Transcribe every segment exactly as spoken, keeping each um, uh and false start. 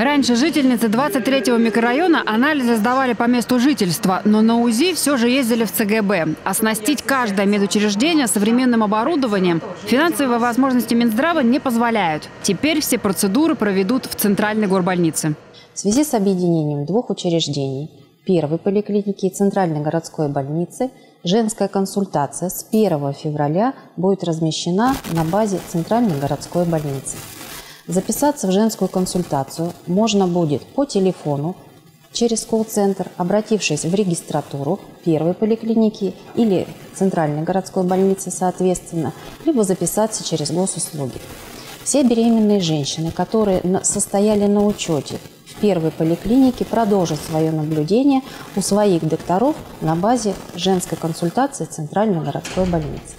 Раньше жительницы двадцать третьего микрорайона анализы сдавали по месту жительства, но на УЗИ все же ездили в ЦГБ. Оснастить каждое медучреждение современным оборудованием финансовые возможности Минздрава не позволяют. Теперь все процедуры проведут в центральной горбольнице. В связи с объединением двух учреждений, первой поликлиники и центральной городской больницы, женская консультация с первого февраля будет размещена на базе центральной городской больницы. Записаться в женскую консультацию можно будет по телефону, через колл-центр, обратившись в регистратуру первой поликлиники или центральной городской больницы соответственно, либо записаться через госуслуги. Все беременные женщины, которые состояли на учете в первой поликлинике, продолжат свое наблюдение у своих докторов на базе женской консультации центральной городской больницы.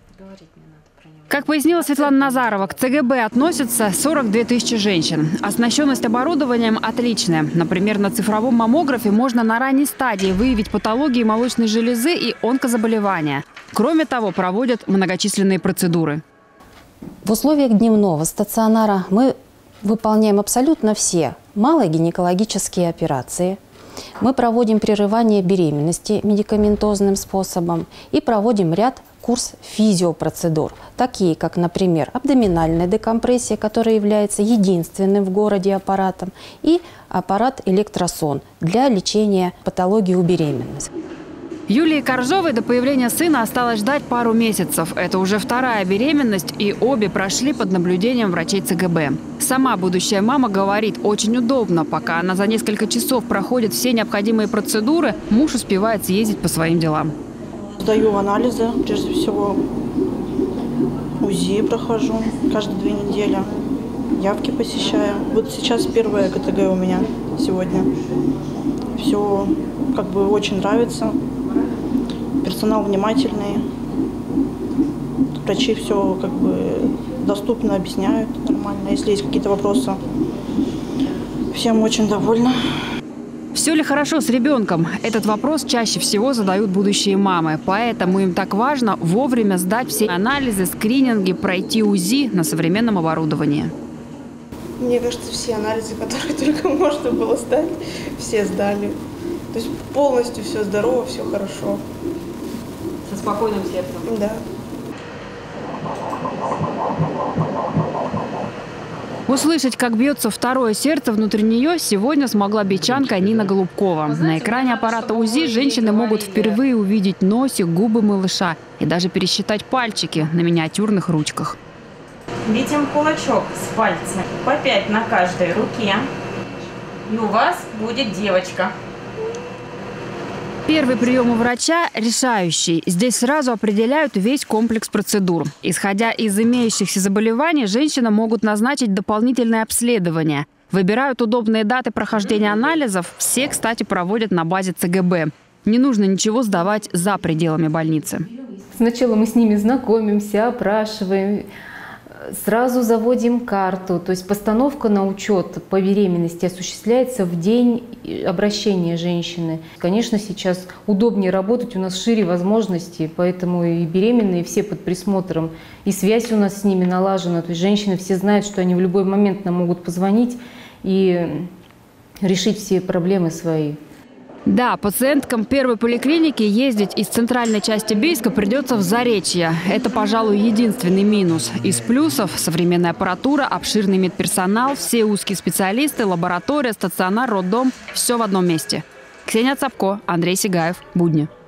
Как пояснила Светлана Назарова, к ЦГБ относятся сорок две тысячи женщин. Оснащенность оборудованием отличная. Например, на цифровом маммографе можно на ранней стадии выявить патологии молочной железы и онкозаболевания. Кроме того, проводят многочисленные процедуры. В условиях дневного стационара мы выполняем абсолютно все малые гинекологические операции. Мы проводим прерывание беременности медикаментозным способом и проводим ряд курс физиопроцедур, такие как, например, абдоминальная декомпрессия, которая является единственным в городе аппаратом, и аппарат электросон для лечения патологии у беременности. Юлии Коржовой до появления сына осталось ждать пару месяцев. Это уже вторая беременность, и обе прошли под наблюдением врачей ЦГБ. Сама будущая мама говорит, очень удобно. Пока она за несколько часов проходит все необходимые процедуры, муж успевает съездить по своим делам. Сдаю анализы, прежде всего УЗИ прохожу каждые две недели, явки посещаю. Вот сейчас первое КТГ у меня сегодня. Все как бы очень нравится. Персонал внимательный, врачи все как бы доступно объясняют нормально. Если есть какие-то вопросы, всем очень довольна. Все ли хорошо с ребенком? Этот вопрос чаще всего задают будущие мамы. Поэтому им так важно вовремя сдать все анализы, скрининги, пройти УЗИ на современном оборудовании. Мне кажется, все анализы, которые только можно было сдать, все сдали. То есть полностью все здорово, все хорошо. Со спокойным сердцем? Да. Услышать, как бьется второе сердце внутри нее, сегодня смогла бичанка Нина Голубкова. На экране аппарата УЗИ женщины могут впервые увидеть носик, губы малыша и даже пересчитать пальчики на миниатюрных ручках. Видим кулачок с пальцами, по пять на каждой руке, и у вас будет девочка. Первый прием у врача решающий. Здесь сразу определяют весь комплекс процедур. Исходя из имеющихся заболеваний, женщинам могут назначить дополнительное обследование. Выбирают удобные даты прохождения анализов. Все, кстати, проводят на базе ЦГБ. Не нужно ничего сдавать за пределами больницы. Сначала мы с ними знакомимся, опрашиваем. Сразу заводим карту, то есть постановка на учет по беременности осуществляется в день обращения женщины. Конечно, сейчас удобнее работать, у нас шире возможностей, поэтому и беременные все под присмотром, и связь у нас с ними налажена. То есть женщины все знают, что они в любой момент нам могут позвонить и решить все проблемы свои. Да, пациенткам первой поликлиники ездить из центральной части Бийска придется в Заречье. Это, пожалуй, единственный минус. Из плюсов – современная аппаратура, обширный медперсонал, все узкие специалисты, лаборатория, стационар, роддом – все в одном месте. Ксения Цапко, Андрей Сигаев. Будни.